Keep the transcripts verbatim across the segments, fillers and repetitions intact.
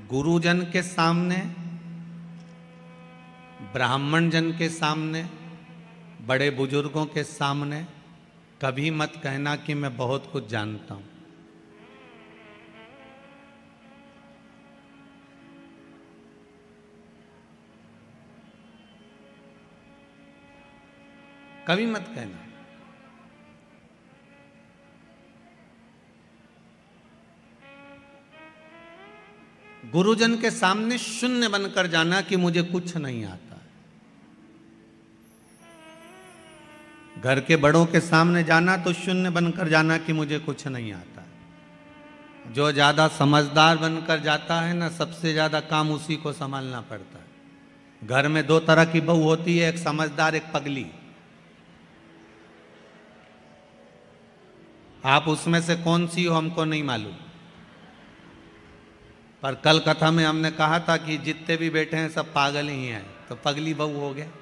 गुरुजन के सामने, ब्राह्मण जन के सामने, बड़े बुजुर्गों के सामने कभी मत कहना कि मैं बहुत कुछ जानता हूं। कभी मत कहना। गुरुजन के सामने शून्य बनकर जाना कि मुझे कुछ नहीं आता। घर के बड़ों के सामने जाना तो शून्य बनकर जाना कि मुझे कुछ नहीं आता। जो ज्यादा समझदार बनकर जाता है ना, सबसे ज्यादा काम उसी को संभालना पड़ता है। घर में दो तरह की बहू होती है, एक समझदार, एक पगली। आप उसमें से कौन सी हो हमको नहीं मालूम, पर कल कथा में हमने कहा था कि जितने भी बैठे हैं सब पागल ही हैं, तो पगली बहू हो गया।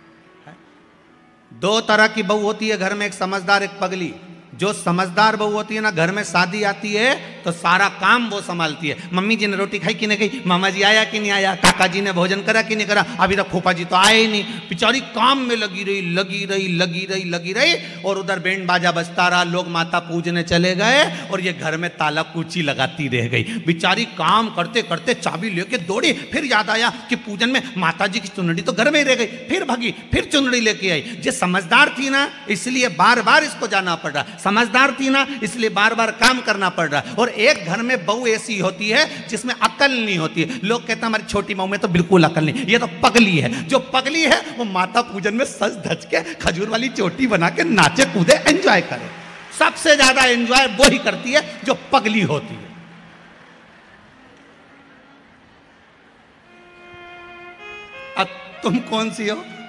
दो तरह की बहू होती है घर में, एक समझदार, एक पगली। जो समझदार बहू होती है ना, घर में शादी आती है तो सारा काम वो संभालती है। मम्मी जी ने रोटी खाई कि नहीं खाई, मामा जी आया कि नहीं आया, काका जी ने भोजन करा कि नहीं करा, अभी तक फूफा जी तो आए ही नहीं। बेचारी काम में लगी रही लगी रही लगी रही लगी रही और उधर बैंड बाजा बजता रहा, लोग माता पूजने चले गए और ये घर में ताला कुची लगाती रह गई। बेचारी काम करते करते चाबी लेके दौड़ी, फिर याद आया कि पूजन में माता जी की चुनरी तो घर में ही रह गई, फिर भागी, फिर चुनरी लेके आई। ये समझदार थी ना, इसलिए बार बार इसको जाना पड़ रहा। समझदार थी ना, इसलिए बार बार काम करना पड़ रहा। और एक घर में बहू ऐसी होती है जिसमें अकल नहीं होती है। लोग कहते हैं हमारी छोटी बहू में तो बिल्कुल अकल नहीं, ये तो पगली है। जो पगली है वो माता पूजन में सज धज के खजूर वाली चोटी बना के नाचे कूदे, एंजॉय करे। सबसे ज्यादा एंजॉय वो ही करती है जो पगली होती है। अब तुम कौन सी हो?